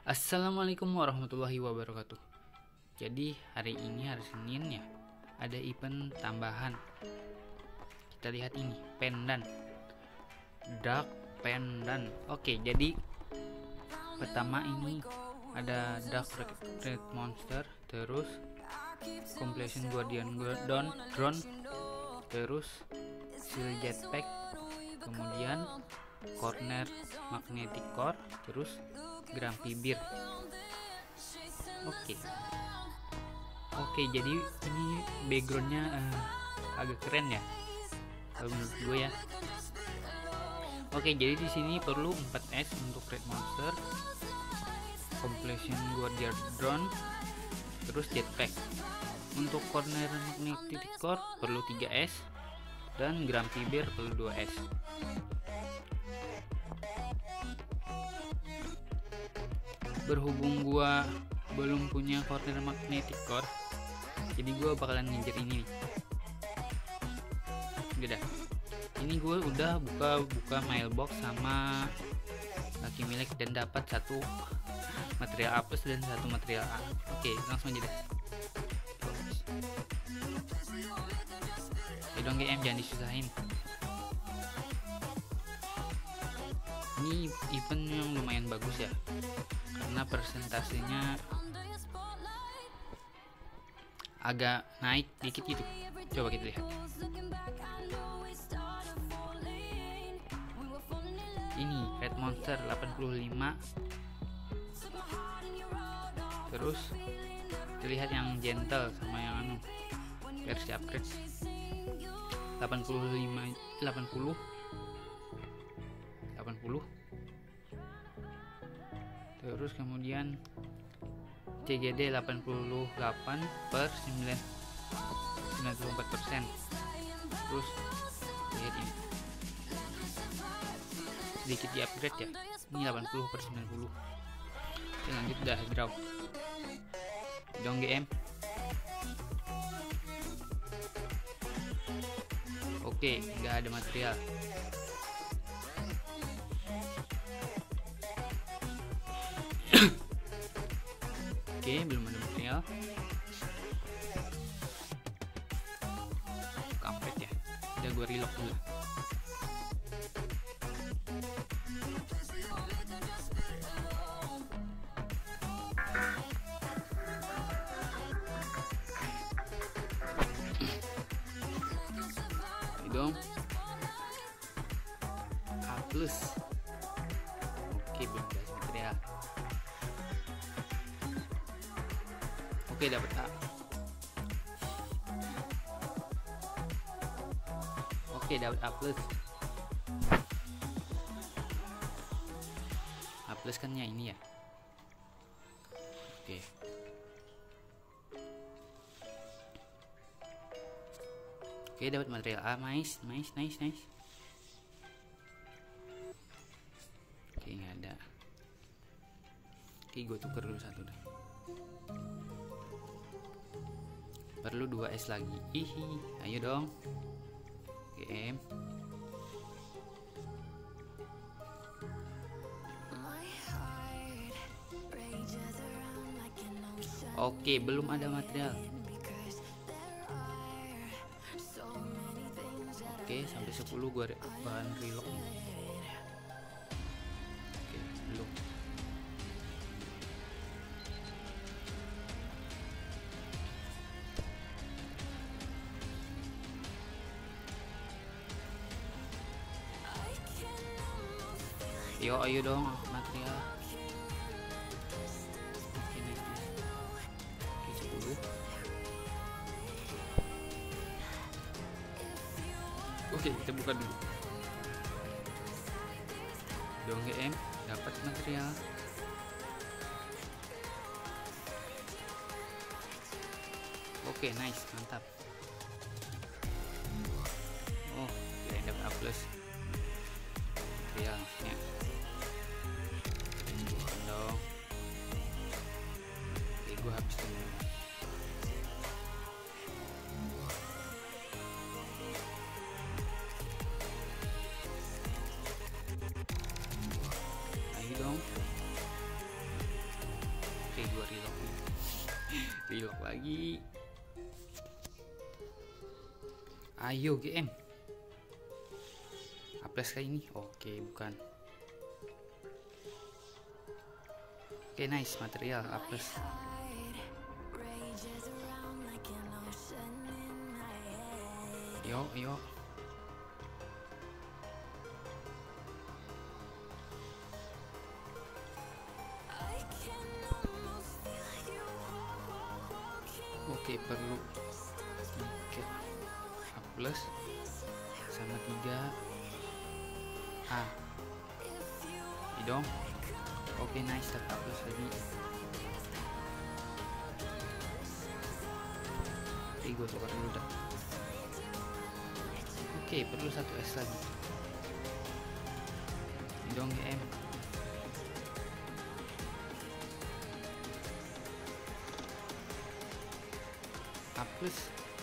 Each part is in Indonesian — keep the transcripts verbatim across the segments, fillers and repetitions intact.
Assalamualaikum warahmatullahi wabarakatuh. Jadi hari ini hari Senin ya, ada event tambahan. Kita lihat ini, pendan, dark pendan. Oke, jadi pertama ini ada dark red monster, terus completion guardian drone, drone, terus shield jetpack, kemudian corner magnetic core, terus Grumpy Bear. Oke, oke. Jadi ini backgroundnya uh, agak keren ya, kalau menurut gue ya. Oke, jadi di sini perlu empat S untuk red monster, completion guardian drone, terus jetpack. Untuk corner magnetic core perlu tiga S dan Grumpy Bear perlu dua S. Berhubung gua belum punya corner magnetic core, jadi gua bakalan ngejar ini nih. Udah, ini gue udah buka-buka mailbox sama Lucky Milik dan dapat satu material A plus dan satu material A. Oke, langsung aja deh. Ya dong G M, jangan disusahin. Ini event yang lumayan bagus ya, karena persentasenya agak naik dikit gitu. Coba kita lihat. Ini red monster delapan puluh lima. Terus terlihat yang gentle sama yang anu versi upgrade delapan puluh lima, delapan puluh delapan puluh. Terus kemudian C G D delapan puluh delapan per sembilan puluh empat persen. Terus lihat ini, sedikit di upgrade ya, ini delapan puluh per sembilan puluh. Oke, lanjut, udah draw dong G M. Oke, nggak ada material. Oke, belum ada material. Kampret ya, udah gue relock dulu. Ini dong A plus. Oke, belum ada material. Oke, dapat A. Oke, dapat A plus. A plus kan ya ini ya. Oke. Oke, dapat material A. Nice, nice, nice, nice. Oke, nggak ada. Oke, gue tuker dulu satu deh. Perlu dua S lagi. Hihi, ayo dong G M. Oke, belum ada material. Oke, sampai sepuluh gua bahan relock nih. Oke, belum. Yo, ayo dong material. Oke, nice, nice. Oke, sepuluh. Oke, kita buka dulu. Dong G M, dapat material. Oke, nice, mantap. Oh, kita dapat A plus. Materialnya. Dong. Oke, gue habis dulu. Ayo dong. lagi. Ayo G M. A plus kayak ini. Oke, bukan. Oke, nice, material A plus. Yo, yo. Oke, perlu sedikit A plus sama tiga A. Ini dong. Oke, nice, A plus lagi. Oke, gue tukar dulu dah. Oke, perlu satu S lagi. Ini dong G M. A plus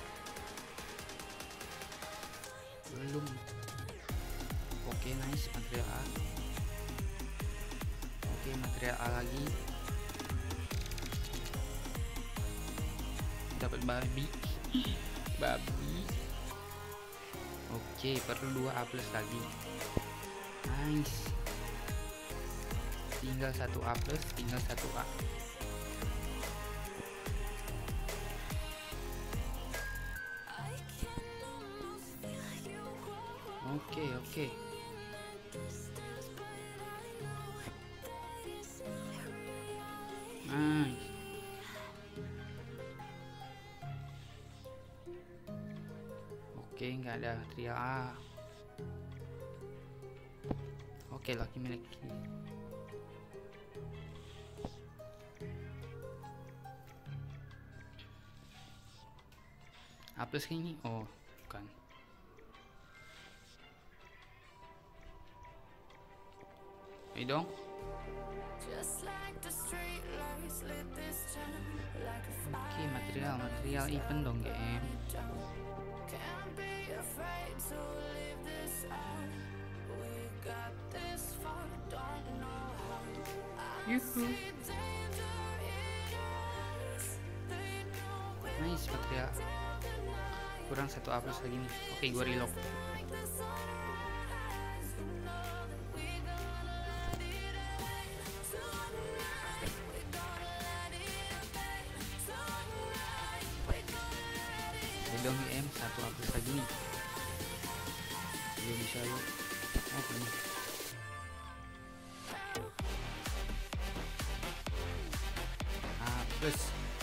belum. Oke, nice, material A. Oke, material A lagi. Dapat babi. Babi. Oke, perlu dua A plus lagi. Nice. Tinggal satu A plus, tinggal satu A. Oke, oke. Nice. Oke, nggak ada material A. Oke, lagi milik. A plus kayak ini. Oh, bukan. Ayo dong. Oke, material material event dong G M. Yuhu. Nice, material. Kurang satu A plus lagi nih. Oke, gue reload. Dong G M, satu A plus lagi nih. Dia bisa lu. Oh, ini. A plus.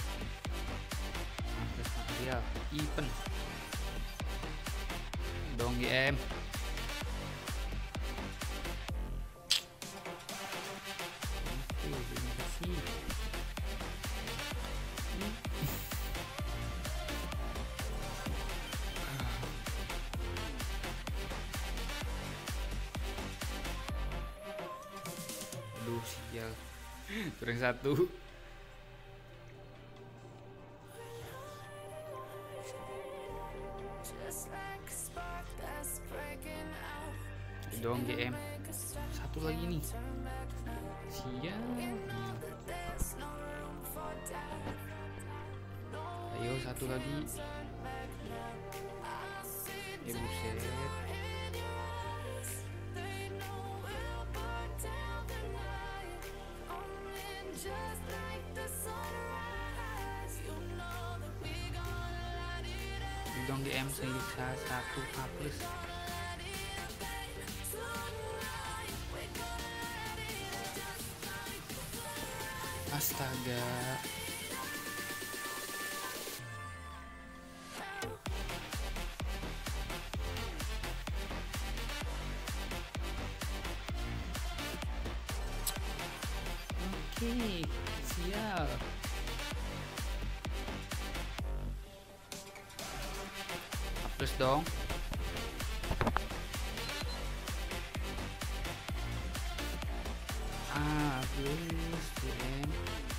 A plus material event. Dong G M. Oke, terima kasih. Aduh, sial. Kurang satu. Dong G M. Satu lagi nih. Sial. Ayo, satu lagi. Eh, buset. Dong G M bisa satu A plus. Astaga. Oke, siap. A plus dong. A plus G M.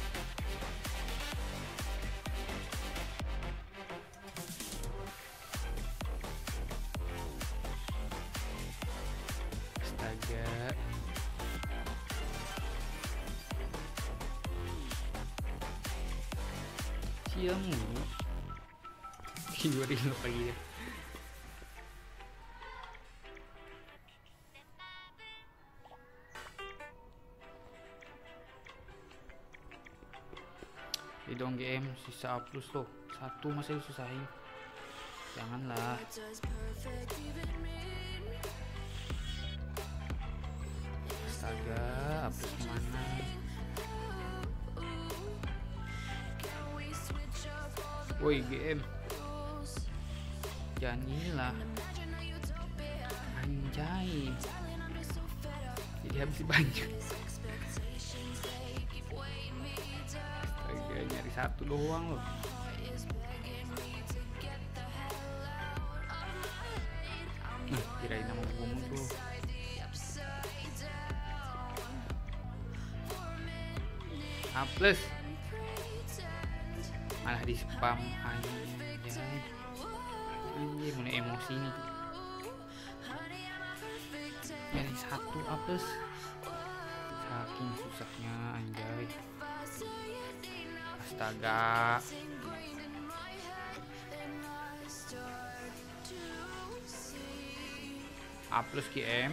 Astaga. Sial mulu. Tidurin lo pagi ya. Ini dong G M, sisa A plus lo. Satu masih disusahin. Janganlah. Astaga, A plus mana? Woi G M, jangan inilah. Anjay, jadi habis banyak. Astaga, nyari satu doang loh. Nah, kirain nama gue tuh. A plus malah di spam aja. Anjir, mulai emosi nih. Nyari satu A plus saking susahnya anjay. Astaga. A plus G M.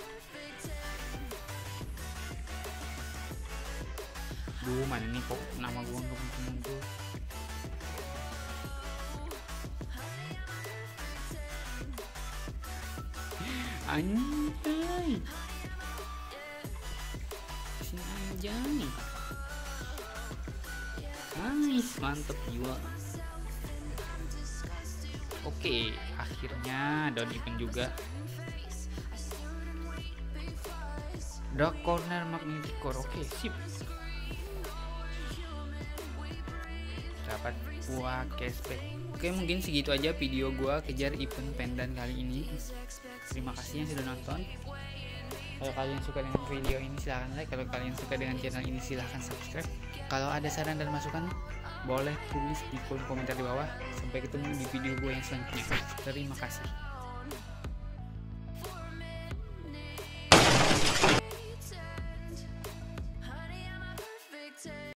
Duh, mana nih kok nama gua nggak muncul. Anjay, sini anjay. Nice, mantep jiwa. Oke, akhirnya down event juga. Dark Corner Magnetic Core. Oke, sip. Dapat buah cashback. Oke, mungkin segitu aja video gua kejar event pendan kali ini. Terima kasih yang sudah nonton. Kalau kalian suka dengan video ini silahkan like. Kalau kalian suka dengan channel ini silahkan subscribe. Kalau ada saran dan masukan boleh tulis di kolom komentar di bawah. Sampai ketemu di video gue yang selanjutnya. Terima kasih.